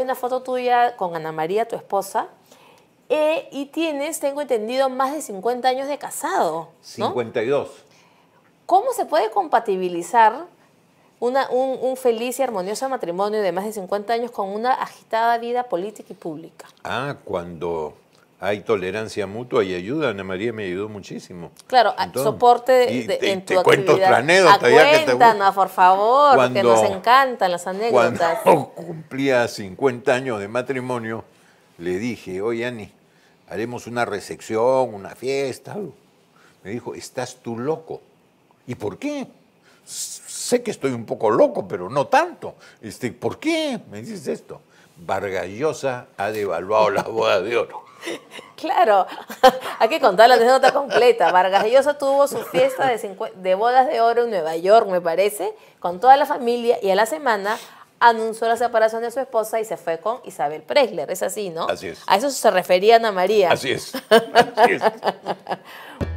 hay una foto tuya con Ana María, tu esposa, y tienes, tengo entendido, más de 50 años de casado, ¿no? 52. ¿Cómo se puede compatibilizar un feliz y armonioso matrimonio de más de 50 años con una agitada vida política y pública? Cuando hay tolerancia mutua y ayuda, Ana María me ayudó muchísimo. Claro, soporte en tu te cuento actividad. otra anécdota. Cuéntanos, por favor, porque nos encantan las anécdotas. Cuando cumplía 50 años de matrimonio, le dije, oye, Ani, haremos una recepción, una fiesta. Me dijo, estás tú loco. ¿Y por qué? Sé que estoy un poco loco, pero no tanto. ¿Por qué me dices esto? Vargas Llosa ha devaluado la boda de oro. Claro, hay que contar la anécdota completa. Vargas Llosa tuvo su fiesta de bodas de oro en Nueva York, me parece, con toda la familia, y a la semana anunció la separación de su esposa y se fue con Isabel Preisler. Es así, ¿no? Así es. A eso se refería Ana María. Así es. Así es.